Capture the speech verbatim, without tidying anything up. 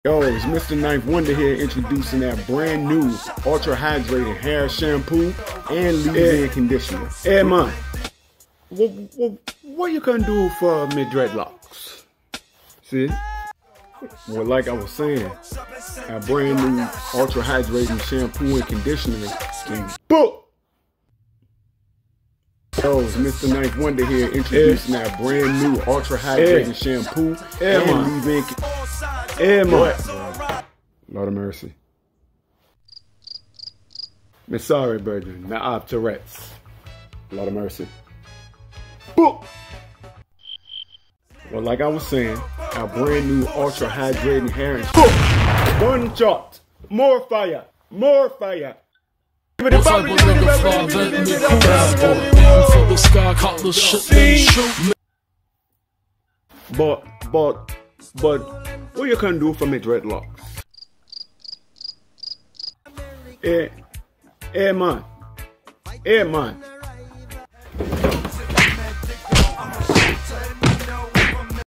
Yo, it's Mister Ninth Wonder here introducing that brand new Ultra Hydrating hair shampoo and leave-in conditioner. Hey man, what, what, what you can do for me dreadlocks? See? Well, like I was saying, our brand new Ultra Hydrating shampoo and conditioner can book. Yo, it's Mister Ninth Wonder here introducing our brand new Ultra Hydrating shampoo and leave-in conditioner. Hey man, Lord of mercy. Me sorry, brethren. Now I have Tourette's. Lord of mercy. Book. Well, like I was saying, our brand new Ultra Hydrating hair and book. One shot. More fire. More fire. Give it a body, give it a body, give it a body. But, but, but, what you can do for me dreadlocks? Hey, hey man, hey man,